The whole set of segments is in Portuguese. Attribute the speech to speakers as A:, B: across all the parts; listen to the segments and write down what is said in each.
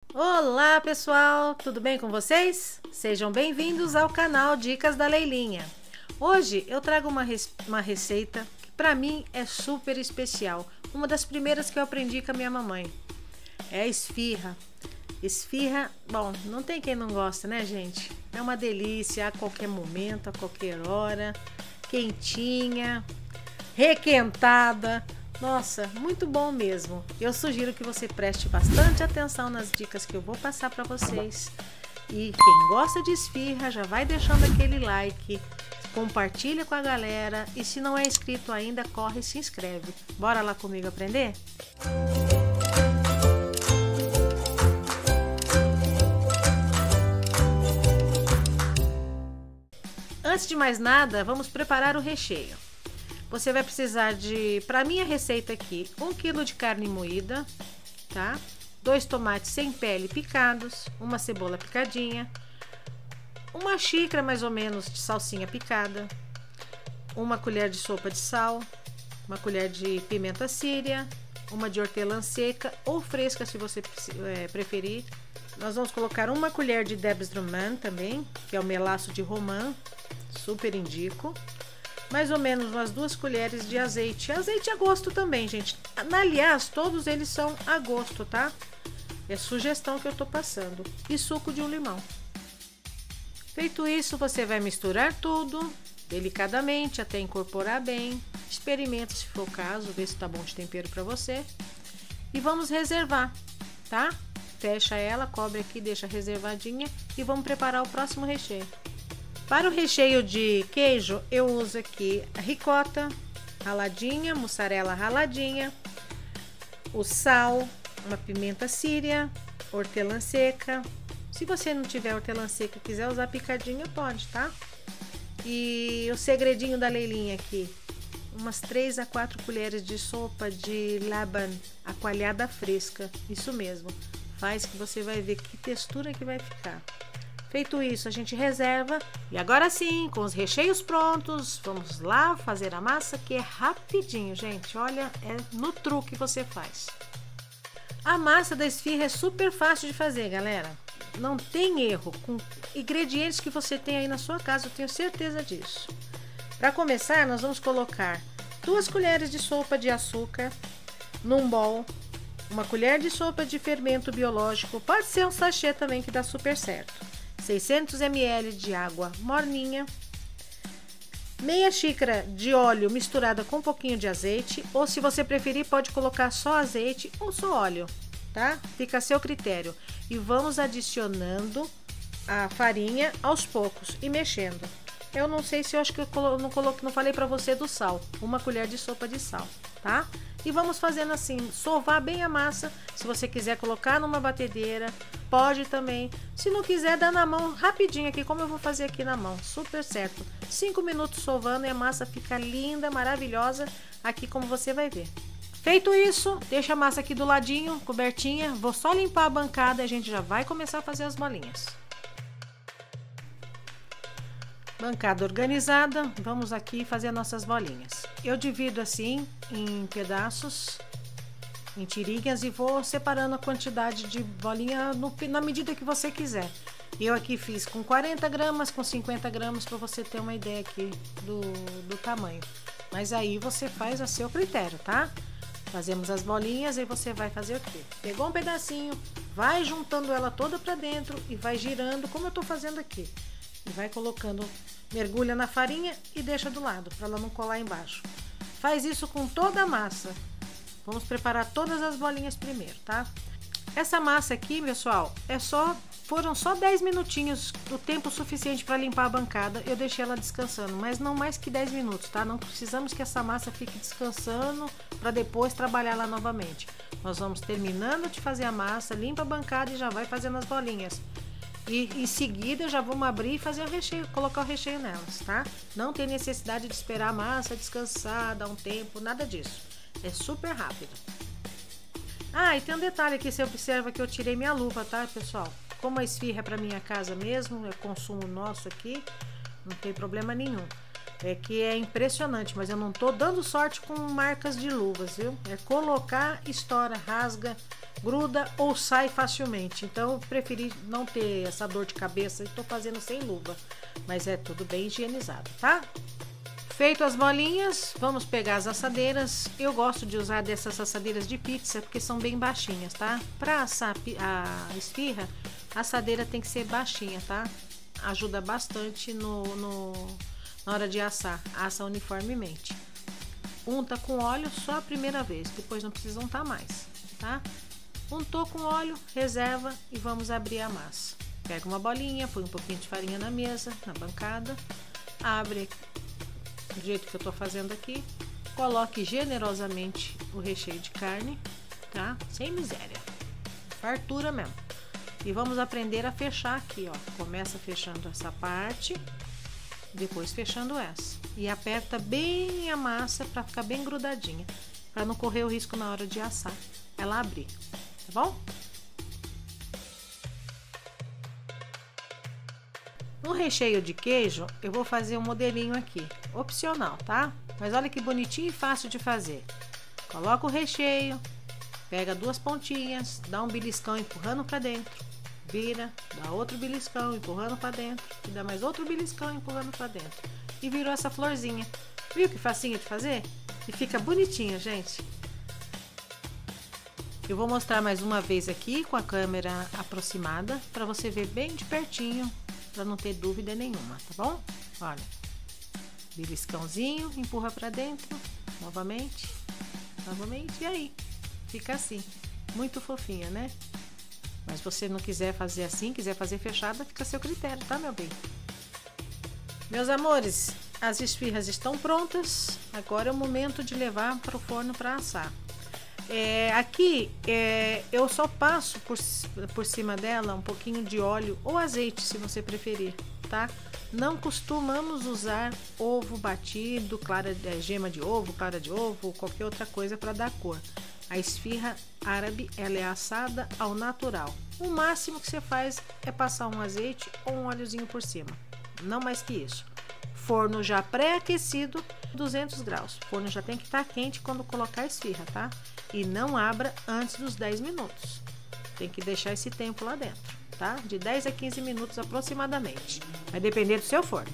A: Olá pessoal, tudo bem com vocês? Sejam bem-vindos ao canal Dicas da Leilinha. Hoje eu trago uma receita que para mim é super especial, uma das primeiras que eu aprendi com a minha mamãe. É a esfirra. Esfirra, bom, não tem quem não gosta, né, gente? É uma delícia a qualquer momento, a qualquer hora, quentinha, requentada. Nossa, muito bom mesmo. Eu sugiro que você preste bastante atenção nas dicas que eu vou passar para vocês. E quem gosta de esfirra já vai deixando aquele like, compartilha com a galera e se não é inscrito ainda, corre e se inscreve. Bora lá comigo aprender? Antes de mais nada, vamos preparar o recheio. Você vai precisar de, para minha receita aqui, 1 kg de carne moída, tá? 2 tomates sem pele picados, uma cebola picadinha, uma xícara mais ou menos de salsinha picada, uma colher de sopa de sal, uma colher de pimenta síria, uma de hortelã seca ou fresca se você preferir. Nós vamos colocar uma colher de Debs-Drummond também, que é o melaço de romã, super indico. Mais ou menos umas 2 colheres de azeite. Azeite a gosto também, gente. Aliás, todos eles são a gosto, tá? É sugestão que eu tô passando. E suco de um limão. Feito isso, você vai misturar tudo delicadamente até incorporar bem. Experimenta se for o caso, vê se tá bom de tempero para você. E vamos reservar, tá? Fecha ela, cobre aqui, deixa reservadinha e vamos preparar o próximo recheio. Para o recheio de queijo, eu uso aqui a ricota raladinha, mussarela raladinha, o sal, uma pimenta síria, hortelã seca. Se você não tiver hortelã seca e quiser usar picadinha, pode, tá? E o segredinho da Leilinha aqui, umas 3 a 4 colheres de sopa de laban, a coalhada fresca, isso mesmo. Faz que você vai ver que textura que vai ficar. Feito isso, a gente reserva e agora sim, com os recheios prontos, vamos lá fazer a massa que é rapidinho, gente. Olha, é no truque que você faz. A massa da esfirra é super fácil de fazer, galera. Não tem erro, com ingredientes que você tem aí na sua casa, eu tenho certeza disso. Para começar, nós vamos colocar 2 colheres de sopa de açúcar num bowl, uma colher de sopa de fermento biológico, pode ser um sachê também que dá super certo. 600 ml de água morninha, meia xícara de óleo misturada com um pouquinho de azeite, ou se você preferir pode colocar só azeite ou só óleo, tá? Fica a seu critério. E vamos adicionando a farinha aos poucos e mexendo. Eu não sei se eu acho que eu não falei para você do sal, uma colher de sopa de sal, tá? E vamos fazendo assim, sovar bem a massa. Se você quiser colocar numa batedeira, pode também. Se não quiser, dá na mão rapidinho aqui, como eu vou fazer aqui na mão, super certo. 5 minutos sovando e a massa fica linda, maravilhosa, aqui como você vai ver. Feito isso, deixa a massa aqui do ladinho, cobertinha. Vou só limpar a bancada e a gente já vai começar a fazer as bolinhas. Bancada organizada, vamos aqui fazer nossas bolinhas. Eu divido assim em pedaços, em tirinhas e vou separando a quantidade de bolinha na medida que você quiser. Eu aqui fiz com 40 gramas, com 50 gramas para você ter uma ideia aqui do tamanho. Mas aí você faz a seu critério, tá? Fazemos as bolinhas e você vai fazer o quê? Pegou um pedacinho, vai juntando ela toda para dentro e vai girando como eu tô fazendo aqui. E vai colocando, mergulha na farinha e deixa do lado, para ela não colar embaixo. Faz isso com toda a massa. Vamos preparar todas as bolinhas primeiro, tá? Essa massa aqui, pessoal, foram só 10 minutinhos, o tempo suficiente para limpar a bancada. Eu deixei ela descansando, mas não mais que 10 minutos, tá? Não precisamos que essa massa fique descansando para depois trabalhar lá novamente. Nós vamos terminando de fazer a massa, limpa a bancada e já vai fazendo as bolinhas. E em seguida já vamos abrir e fazer o recheio, colocar o recheio nelas, tá? Não tem necessidade de esperar a massa descansar, dar um tempo, nada disso. É super rápido. Ah, e tem um detalhe aqui, você observa que eu tirei minha luva, tá, pessoal? Como a esfirra é para minha casa mesmo, é consumo nosso aqui, não tem problema nenhum. É que é impressionante, mas eu não tô dando sorte com marcas de luvas, viu? É colocar, estoura, rasga, gruda ou sai facilmente. Então eu preferi não ter essa dor de cabeça e tô fazendo sem luva. Mas é tudo bem higienizado, tá? Feito as bolinhas, vamos pegar as assadeiras. Eu gosto de usar dessas assadeiras de pizza porque são bem baixinhas, tá? Para assar a esfirra, a assadeira tem que ser baixinha, tá? Ajuda bastante na hora de assar. Assa uniformemente. Unta com óleo só a primeira vez, depois não precisa untar mais, tá? Untou com óleo, reserva e vamos abrir a massa. Pega uma bolinha, põe um pouquinho de farinha na mesa, na bancada, abre do jeito que eu tô fazendo aqui, coloque generosamente o recheio de carne, tá? Sem miséria, fartura mesmo. E vamos aprender a fechar aqui, ó. Começa fechando essa parte, depois fechando essa. E aperta bem a massa para ficar bem grudadinha, para não correr o risco na hora de assar ela abrir, tá bom? No recheio de queijo, eu vou fazer um modelinho aqui, opcional, tá? Mas olha que bonitinho e fácil de fazer. Coloca o recheio, pega duas pontinhas, dá um beliscão empurrando para dentro, vira, dá outro beliscão empurrando para dentro e dá mais outro beliscão empurrando para dentro. E virou essa florzinha. Viu que facinho de fazer? E fica bonitinha, gente. Eu vou mostrar mais uma vez aqui com a câmera aproximada para você ver bem de pertinho, para não ter dúvida nenhuma, tá bom? Olha, beliscãozinho, empurra para dentro, novamente, e aí, fica assim, muito fofinha, né? Mas se você não quiser fazer assim, quiser fazer fechada, fica a seu critério, tá, meu bem? Meus amores, as esfirras estão prontas, agora é o momento de levar para o forno para assar. Aqui eu só passo por cima dela um pouquinho de óleo ou azeite, se você preferir, tá? Não costumamos usar ovo batido, gema de ovo, clara de ovo ou qualquer outra coisa para dar cor. A esfirra árabe, ela é assada ao natural. O máximo que você faz é passar um azeite ou um óleozinho por cima, não mais que isso. Forno já pré-aquecido, 200 graus. O forno já tem que estar quente quando colocar a esfirra, tá? E não abra antes dos 10 minutos. Tem que deixar esse tempo lá dentro, tá? De 10 a 15 minutos aproximadamente. Vai depender do seu forno.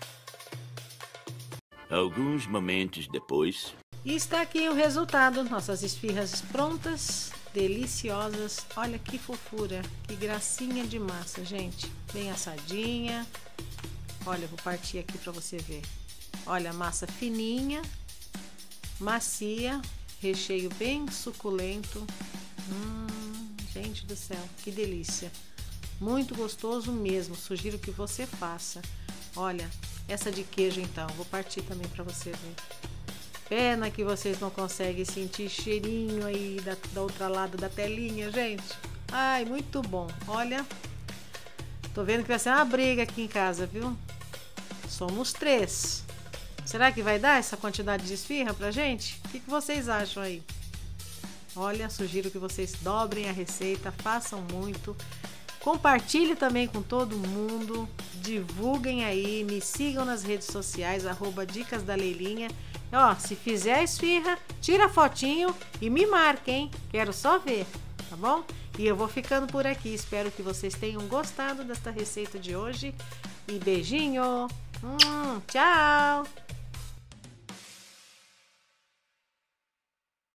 B: Alguns momentos depois.
A: E está aqui o resultado. Nossas esfirras prontas, deliciosas. Olha que fofura, que gracinha de massa, gente. Bem assadinha. Olha, eu vou partir aqui para você ver. Olha, a massa fininha, macia, recheio bem suculento. Gente do céu, que delícia. Muito gostoso mesmo, sugiro que você faça. Olha, essa de queijo então, vou partir também para você ver. Pena que vocês não conseguem sentir cheirinho aí da outra lado da telinha, gente. Ai, muito bom. Olha, tô vendo que vai ser uma briga aqui em casa, viu? Somos 3. Será que vai dar essa quantidade de esfirra pra gente? O que vocês acham aí? Olha, sugiro que vocês dobrem a receita, façam muito. Compartilhe também com todo mundo. Divulguem aí, me sigam nas redes sociais, @Dicas da Leilinha. Ó, se fizer a esfirra, tira a fotinho e me marque, hein? Quero só ver, tá bom? E eu vou ficando por aqui. Espero que vocês tenham gostado desta receita de hoje. E beijinho! Tchau!